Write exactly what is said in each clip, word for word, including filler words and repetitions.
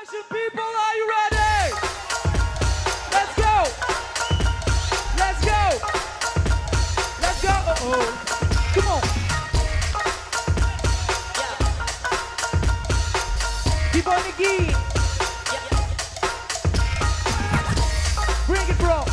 Attention people, are you ready? Let's go! Let's go! Let's go! Uh-oh. Come on! Keep on the key! Bring it, bro!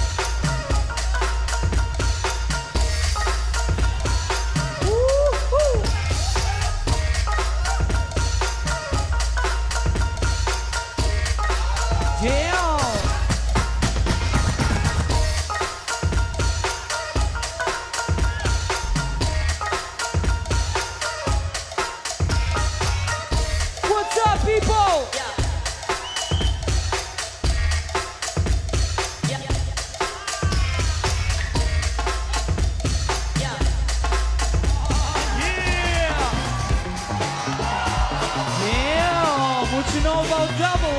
What you know about double?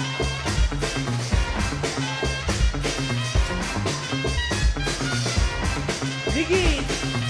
Nikki.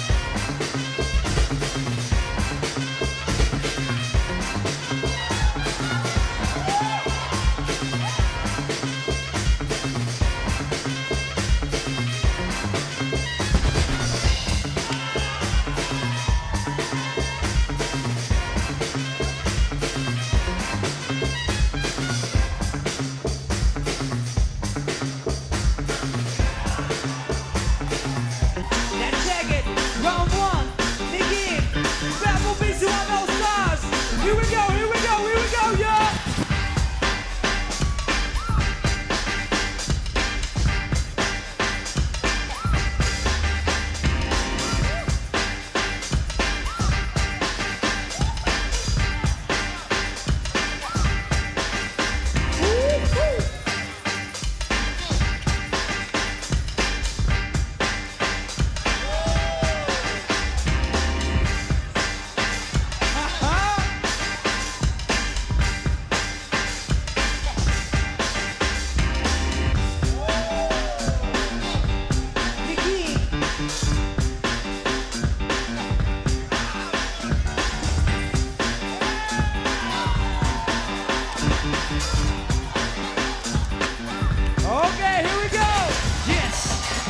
Okay, here we go! Yes!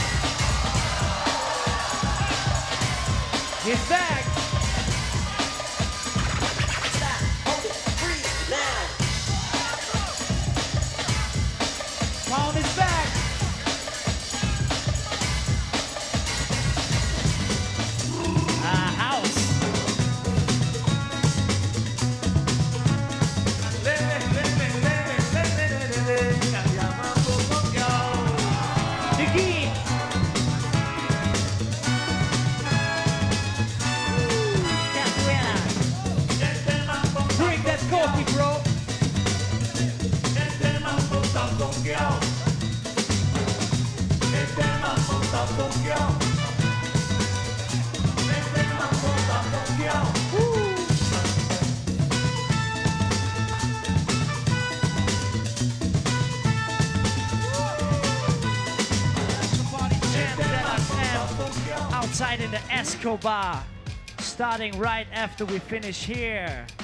He's back! Stop, hold it, breathe, now! Pound is back! Ah, house! Drink that coffee, bro. Outside in the Escobar, starting right after we finish here.